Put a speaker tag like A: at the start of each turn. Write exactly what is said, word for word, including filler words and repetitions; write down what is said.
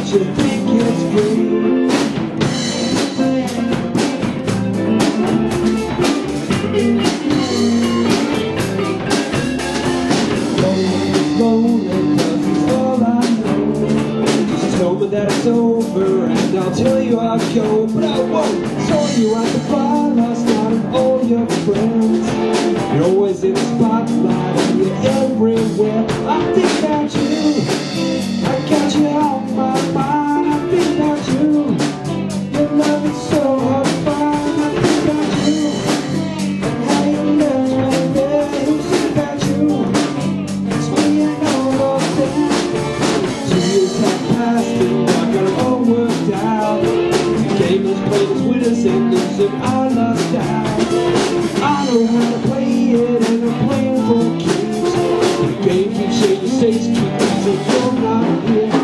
A: you think it's free. That it's over and I'll tell you I'll go, but I won't. Saw you at the bar last night and all your friends. You're always in the spotlight and you're everywhere. I think about you, I got you on my mind. I think about you, your love is so hard to find. I think about you and how you left right there. Who think about you? It's me and all of them. Two years have passed and and losing our last out. I know how to play it and I'm playing for keeps. The game keeps changing states, keep losing, you're not here.